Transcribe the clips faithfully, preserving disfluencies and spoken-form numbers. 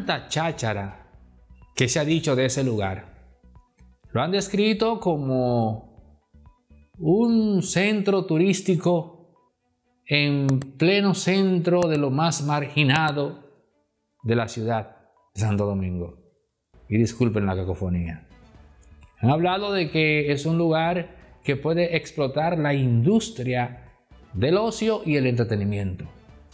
tanta cháchara que se ha dicho de ese lugar. Lo han descrito como un centro turístico en pleno centro de lo más marginado de la ciudad de Santo Domingo. Y disculpen la cacofonía. Han hablado de que es un lugar que puede explotar la industria del ocio y el entretenimiento,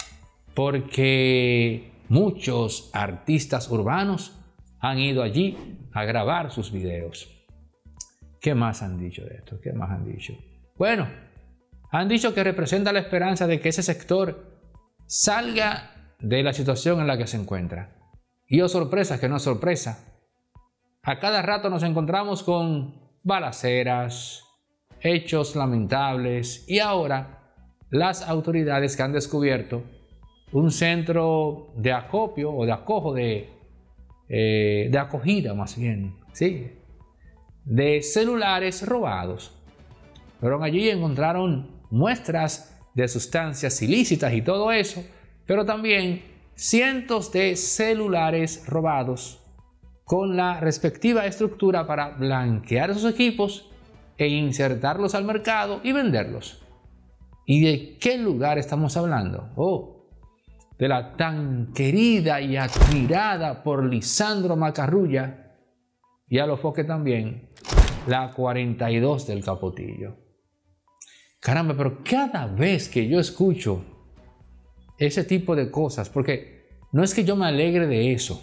porque muchos artistas urbanos han ido allí a grabar sus videos. ¿Qué más han dicho de esto? ¿Qué más han dicho? Bueno, han dicho que representa la esperanza de que ese sector salga de la situación en la que se encuentra. Y oh sorpresa, que no es sorpresa. A cada rato nos encontramos con balaceras, hechos lamentables y ahora las autoridades que han descubierto un centro de acopio o de acojo de, eh, de acogida más bien, ¿sí? De celulares robados. Fueron allí y encontraron muestras de sustancias ilícitas y todo eso, pero también cientos de celulares robados con la respectiva estructura para blanquear esos equipos e insertarlos al mercado y venderlos. ¿Y de qué lugar estamos hablando? Oh, de la tan querida y admirada por Lisandro Macarrulla y a los foques también, la cuarenta y dos del Capotillo. Caramba, pero cada vez que yo escucho ese tipo de cosas, porque no es que yo me alegre de eso,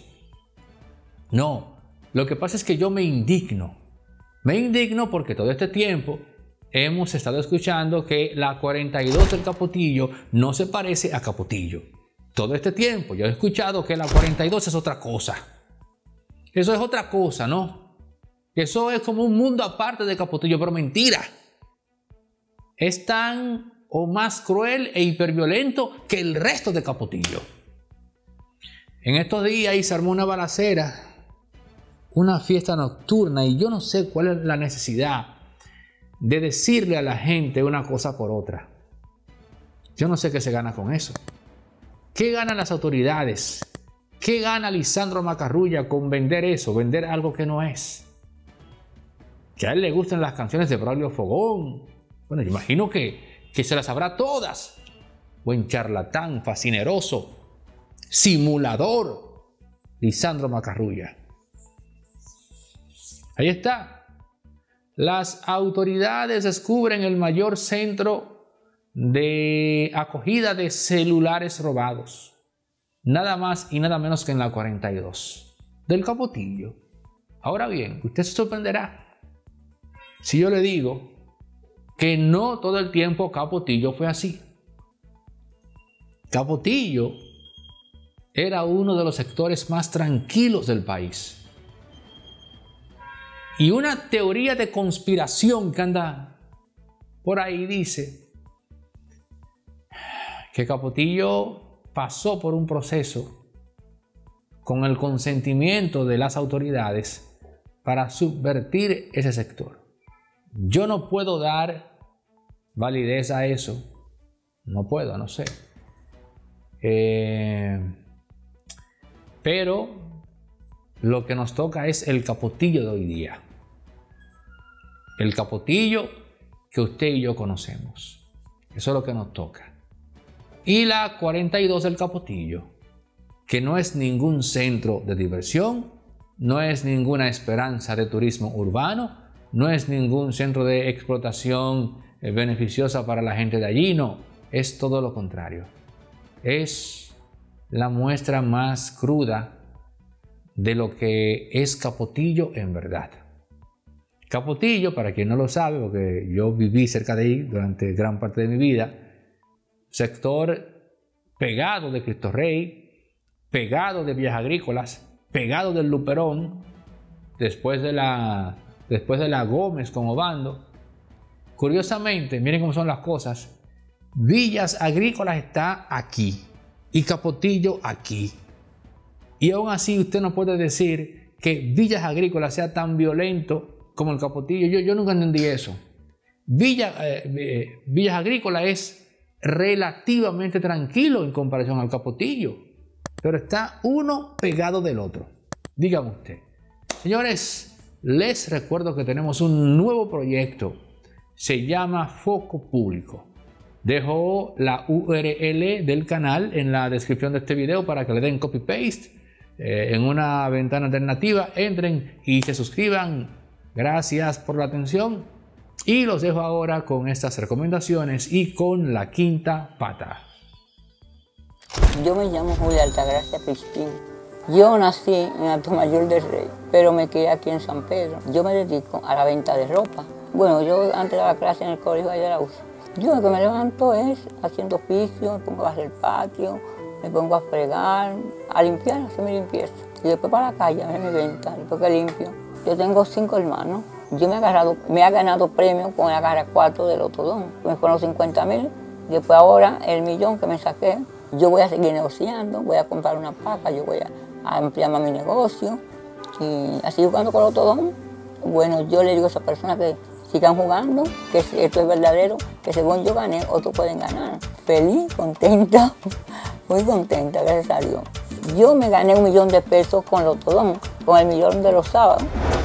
no, lo que pasa es que yo me indigno. Me indigno porque todo este tiempo hemos estado escuchando que la cuarenta y dos del Capotillo no se parece a Capotillo. Todo este tiempo yo he escuchado que la cuarenta y dos es otra cosa. Eso es otra cosa, ¿no? Eso es como un mundo aparte de Capotillo, pero mentira. Es tan o más cruel e hiperviolento que el resto de Capotillo. En estos días ahí se armó una balacera, una fiesta nocturna, y yo no sé cuál es la necesidad de decirle a la gente una cosa por otra. Yo no sé qué se gana con eso. ¿Qué ganan las autoridades? ¿Qué gana Lisandro Macarrulla con vender eso, vender algo que no es? Que a él le gustan las canciones de Braulio Fogón. Bueno, yo imagino que, que se las sabrá todas. Buen charlatán, fascineroso, simulador, Lisandro Macarrulla. Ahí está. Las autoridades descubren el mayor centro de acogida de celulares robados. Nada más y nada menos que en la cuarenta y dos del Capotillo. Ahora bien, usted se sorprenderá si yo le digo que no todo el tiempo Capotillo fue así. Capotillo era uno de los sectores más tranquilos del país. Y una teoría de conspiración que anda por ahí dice que Capotillo pasó por un proceso con el consentimiento de las autoridades para subvertir ese sector. Yo no puedo dar validez a eso. No puedo, no sé. Eh, pero lo que nos toca es el Capotillo de hoy día. El Capotillo que usted y yo conocemos. Eso es lo que nos toca. Y la cuarenta y dos del Capotillo, que no es ningún centro de diversión, no es ninguna esperanza de turismo urbano, no es ningún centro de explotación beneficiosa para la gente de allí, no, es todo lo contrario. Es la muestra más cruda de lo que es Capotillo en verdad. Capotillo, para quien no lo sabe, porque yo viví cerca de ahí durante gran parte de mi vida, sector pegado de Cristo Rey, pegado de Villas Agrícolas, pegado del Luperón, después de la, después de la Gómez con Obando. Curiosamente, miren cómo son las cosas, Villas Agrícolas está aquí y Capotillo aquí. Y aún así usted no puede decir que Villas Agrícolas sea tan violento como el Capotillo. Yo, yo nunca entendí eso. Villa, eh, eh, Villas Agrícolas es relativamente tranquilo en comparación al Capotillo. pero está uno pegado del otro. Dígame usted. Señores, les recuerdo que tenemos un nuevo proyecto. Se llama Foco Público. Dejo la U R L del canal en la descripción de este video para que le den copy-paste eh, en una ventana alternativa. Entren y se suscriban. Gracias por la atención. Y los dejo ahora con estas recomendaciones y con la quinta pata. Yo me llamo Julia Altagracia Cristina. Yo nací en Atomayor del Rey, pero me crié aquí en San Pedro. Yo me dedico a la venta de ropa. Bueno, yo antes de la clase en el colegio de la U C A. Yo lo que me levanto es haciendo oficio, me pongo a hacer el patio, me pongo a fregar, a limpiar, a hacer mi limpieza. Y después para la calle, a ver mi venta, después que limpio. Yo tengo cinco hermanos. Yo me he, agarrado, me he ganado premios con la Agarra cuatro del Otodón. Me fueron cincuenta mil. Después ahora el millón que me saqué, yo voy a seguir negociando, voy a comprar una paca, yo voy a, a ampliar más mi negocio. Y así jugando con el Otodón, bueno, yo le digo a esas personas que sigan jugando, que esto es verdadero, que según yo gané, otros pueden ganar. Feliz, contenta, muy contenta, gracias a Dios. Yo me gané un millón de pesos con el Otodón, con el millón de los sábados.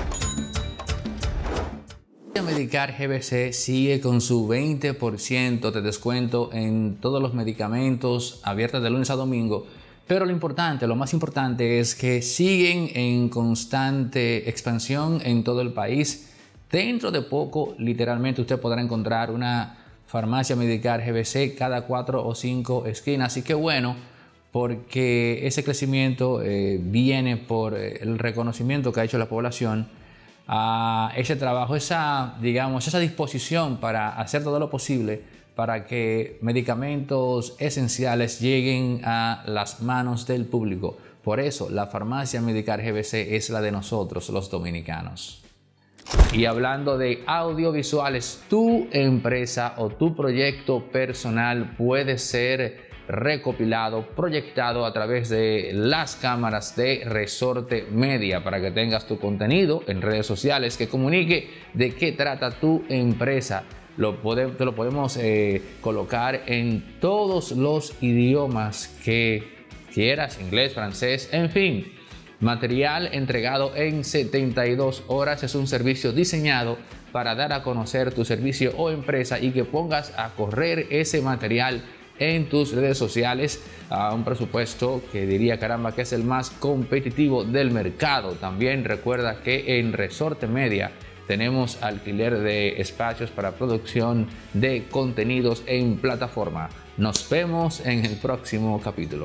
Medicar G B C sigue con su veinte por ciento de descuento en todos los medicamentos, abiertas de lunes a domingo, pero lo importante, lo más importante es que siguen en constante expansión en todo el país. Dentro de poco, literalmente, usted podrá encontrar una farmacia Medicar G B C cada cuatro o cinco esquinas, así que bueno, porque ese crecimiento eh, viene por el reconocimiento que ha hecho la población a ese trabajo, esa, digamos, esa disposición para hacer todo lo posible para que medicamentos esenciales lleguen a las manos del público. Por eso, la farmacia Medicar G B C es la de nosotros, los dominicanos. Y hablando de audiovisuales, tu empresa o tu proyecto personal puede ser recopilado, proyectado a través de las cámaras de Resorte Media para que tengas tu contenido en redes sociales que comunique de qué trata tu empresa. Lo pode, te lo podemos eh, colocar en todos los idiomas que quieras, inglés, francés, en fin. Material entregado en setenta y dos horas. Es un servicio diseñado para dar a conocer tu servicio o empresa y que pongas a correr ese material en tus redes sociales a un presupuesto que diría caramba que es el más competitivo del mercado. También recuerda que en Resorte Media tenemos alquiler de espacios para producción de contenidos en plataforma. Nos vemos en el próximo capítulo.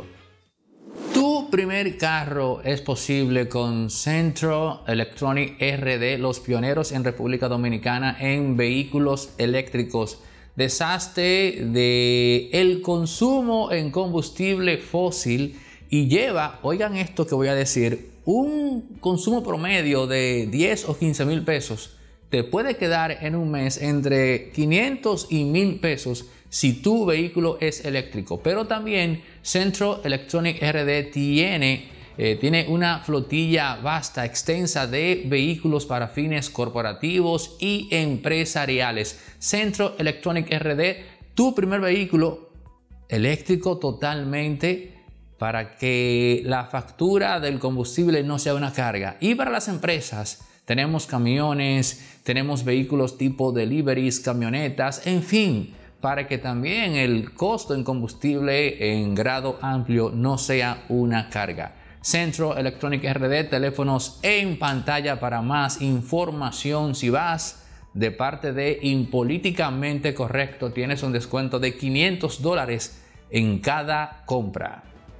Tu primer carro es posible con Centro Electronic R D, los pioneros en República Dominicana en vehículos eléctricos. Deshazte de el consumo en combustible fósil y lleva, oigan esto que voy a decir, un consumo promedio de diez o quince mil pesos. Te puede quedar en un mes entre quinientos y mil pesos si tu vehículo es eléctrico. Pero también Centro Electronic R D tiene Eh, tiene una flotilla vasta, extensa de vehículos para fines corporativos y empresariales. Centro Electronic R D, tu primer vehículo eléctrico totalmente para que la factura del combustible no sea una carga. Y para las empresas tenemos camiones, tenemos vehículos tipo deliveries, camionetas, en fin, para que también el costo en combustible en grado amplio no sea una carga. Centro Electronic R D, teléfonos en pantalla para más información. Si vas de parte de Impolíticamente Correcto, tienes un descuento de quinientos dólares en cada compra.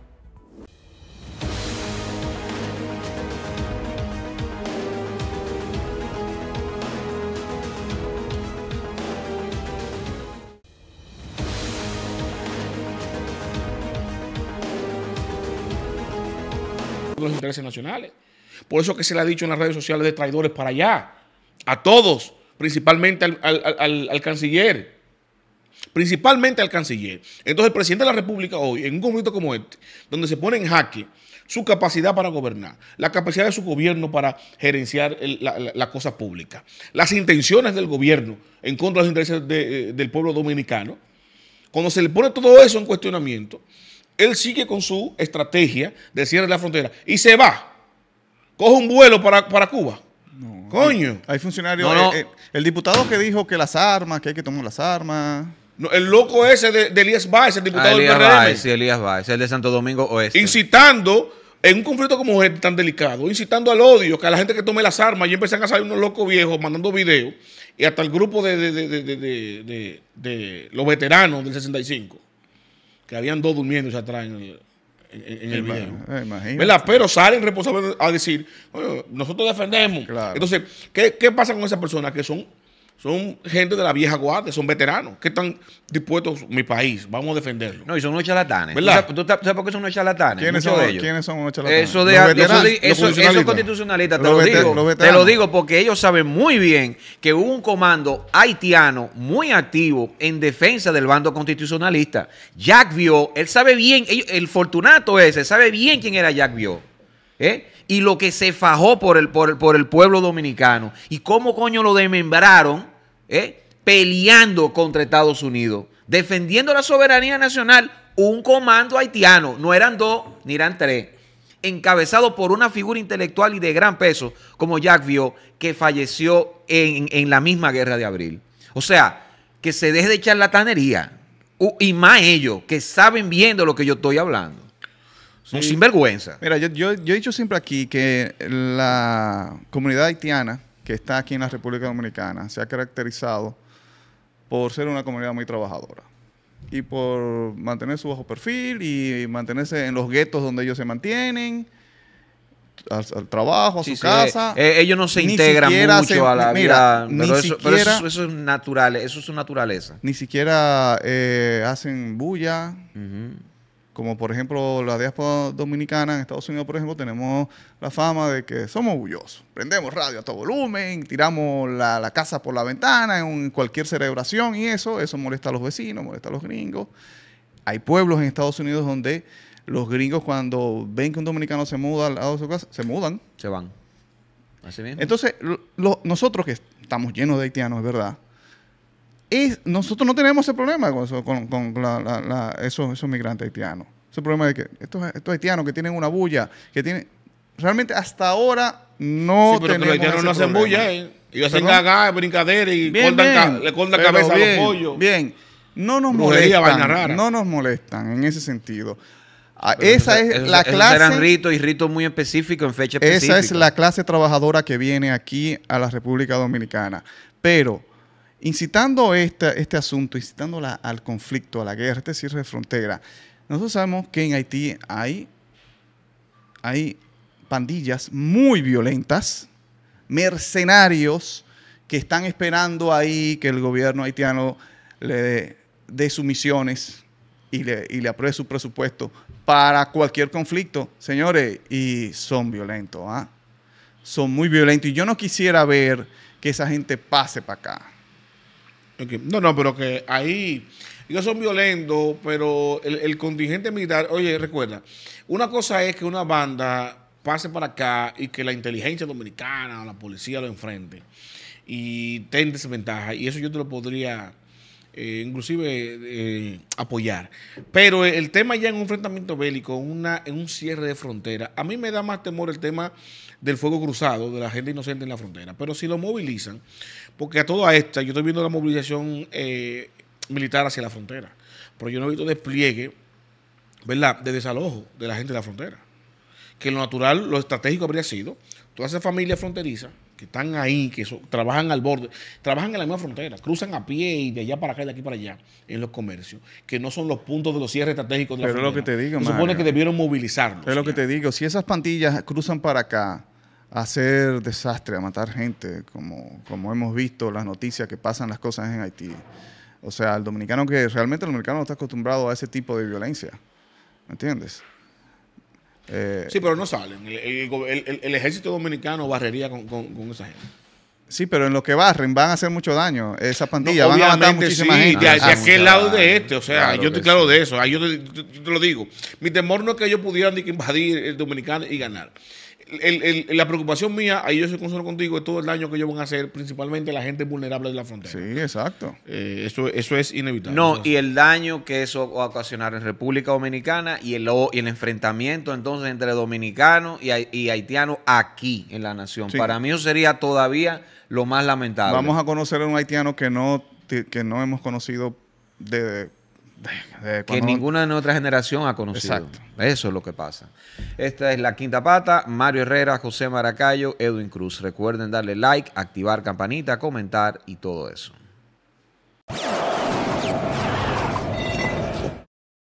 Los intereses nacionales. Por eso que se le ha dicho en las redes sociales de traidores para allá, a todos, principalmente al, al, al, al canciller, principalmente al canciller. Entonces el presidente de la República hoy, en un momento como este, donde se pone en jaque su capacidad para gobernar, la capacidad de su gobierno para gerenciar el, la, la, la cosa pública, las intenciones del gobierno en contra de los intereses de, del pueblo dominicano, cuando se le pone todo eso en cuestionamiento, él sigue con su estrategia de cierre de la frontera y se va. Coge un vuelo para, para Cuba. No, Coño. Hay, hay funcionarios. No, no. eh, eh, el diputado que dijo que las armas, que hay que tomar las armas. No, el loco ese de, de Elías Báez, el diputado Ah, del Elías P R M, Báez, sí, Elías Báez, el de Santo Domingo Oeste. incitando, en un conflicto como este tan delicado, incitando al odio, que a la gente que tome las armas, y empiezan a salir unos locos viejos mandando videos, y hasta el grupo de, de, de, de, de, de, de, de los veteranos del sesenta y cinco, que habían dos durmiendo atrás en el, en, en el video. Eh, imagínate. ¿Verdad? Pero salen responsables a decir, "Bueno, nosotros defendemos". Claro. Entonces, ¿qué, ¿qué pasa con esas personas que son, son gente de la vieja guardia, son veteranos, que están dispuestos, mi país, vamos a defenderlo? No, y son unos charlatanes. ¿Tú ¿Verdad? sabes, tú sabes por qué son unos charlatanes? ¿Quiénes Muchos son, de ellos. ¿Quiénes son unos charlatanes? Eso de Los eso, veteranos. de- los eso, eso constitucionalistas. constitucionalista, te Los lo veter- digo. los Te veteranos. lo digo porque ellos saben muy bien que hubo un comando haitiano muy activo en defensa del bando constitucionalista. Jack Vio, él sabe bien, ellos- el Fortunato ese, sabe bien quién era Jack Vio. ¿eh? Y lo que se fajó por el, por, el- por el pueblo dominicano. Y cómo coño lo desmembraron, ¿eh? Peleando contra Estados Unidos, defendiendo la soberanía nacional, un comando haitiano, no eran dos ni eran tres, encabezado por una figura intelectual y de gran peso como Jack Vio, que falleció en, en la misma guerra de abril. O sea, que se deje de charlatanería, U- y más ellos, que saben bien de lo que yo estoy hablando. Son Sí. sinvergüenza. Mira, yo, yo, yo he dicho siempre aquí que la comunidad haitiana que está aquí en la República Dominicana se ha caracterizado por ser una comunidad muy trabajadora y por mantener su bajo perfil y mantenerse en los guetos donde ellos se mantienen, al, al trabajo, a Sí, su sí, casa. eh, eh, ellos no se Ni integran siquiera mucho se- a la mira, vida, ni pero, eso, pero eso- siquiera- eso es natural, eso es su naturaleza. Ni siquiera eh, hacen bulla. Ujú. Como por ejemplo la diáspora dominicana en Estados Unidos, por ejemplo, tenemos la fama de que somos orgullosos. Prendemos radio a todo volumen, tiramos la, la casa por la ventana en cualquier celebración y eso, eso molesta a los vecinos, molesta a los gringos. Hay pueblos en Estados Unidos donde los gringos cuando ven que un dominicano se muda al lado de su casa, se mudan. Se van. Así mismo. Entonces, lo- lo- nosotros que estamos llenos de haitianos, es verdad, es, nosotros no tenemos ese problema con, eso, con, con la- la- la- esos, esos migrantes haitianos. Ese problema de que estos, estos haitianos que tienen una bulla, que tienen... Realmente hasta ahora no Sí, pero que los tenemos haitianos ese no hacen problema. bulla, ¿eh? Ellos hacen ¿Perdón? gaga, brincadera y Bien, cortan ca- bien, le cortan pero cabeza bien, a los pollos. Bien, no nos Brujería, vaina molestan, rara. no nos molestan en ese sentido. Ah, Pero esa esos- es esos- la esos clase... eran ritos y ritos muy específicos en fecha específica. Esa es la clase trabajadora que viene aquí a la República Dominicana. Pero incitando este, este asunto, incitando la- al conflicto, a la guerra, este cierre de frontera, nosotros sabemos que en Haití hay, hay pandillas muy violentas, mercenarios que están esperando ahí que el gobierno haitiano le dé, dé sus misiones y le, y le apruebe su presupuesto para cualquier conflicto, señores, y son violentos, ¿ah? Son muy violentos. Y yo no quisiera ver que esa gente pase para acá. Ok. No, no, pero que ahí ellos son violentos, pero el, el contingente militar, oye, recuerda, una cosa es que una banda pase para acá y que la inteligencia dominicana o la policía lo enfrente y tenga desventaja, y eso yo te lo podría eh, inclusive eh, apoyar. Pero el tema ya en un enfrentamiento bélico, una, en un cierre de frontera, a mí me da más temor el tema del fuego cruzado, de la gente inocente en la frontera. Pero si lo movilizan, porque a toda esta, yo estoy viendo la movilización eh, militar hacia la frontera, pero yo no he visto despliegue, ¿verdad?, de desalojo de la gente de la frontera. Que lo natural, lo estratégico habría sido todas esas familias fronterizas que están ahí, que so, trabajan al borde, trabajan en la misma frontera, cruzan a pie y de allá para acá y de aquí para allá en los comercios, que no son los puntos de los cierres estratégicos de la Pero es lo frontera. que te digo, Se supone Mario. que debieron movilizarlos. Es lo que ya. te digo. Si esas pandillas cruzan para acá a hacer desastre, a matar gente, como, como hemos visto las noticias que pasan las cosas en Haití. O sea, el dominicano que realmente el dominicano no está acostumbrado a ese tipo de violencia. ¿Me entiendes? Eh, Sí, pero no salen. El, el- el- el- el ejército dominicano barrería con, con- con esa gente. Sí, pero en lo que barren van a hacer mucho daño. Esas No, pandillas van a matar obviamente muchísima sí, gente. de, de Ah, aquel mucho lado daño. de este. O sea, Claro yo estoy que claro sí. de eso. Ahí yo, te, yo te lo digo. Mi temor no es que ellos pudieran ni que invadir el dominicano y ganar. el, el, la preocupación mía, ahí yo soy consuelo contigo, es todo el daño que ellos van a hacer, principalmente la gente vulnerable de la frontera. Sí, exacto. Eh, eso, eso es inevitable. No, eso y el daño que eso va a ocasionar en República Dominicana y el, y el enfrentamiento entonces entre dominicanos y, y haitianos aquí en la nación. Sí. Para mí eso sería todavía lo más lamentable. Vamos a conocer a un haitiano que no, que no hemos conocido de... de- de que cuando- ninguna de nuestra generación ha conocido. Exacto. Eso es lo que pasa. Esta es La Quinta Pata. Mario Herrera, José Maracayo, Edwin Cruz. Recuerden darle like, activar campanita, comentar y todo eso.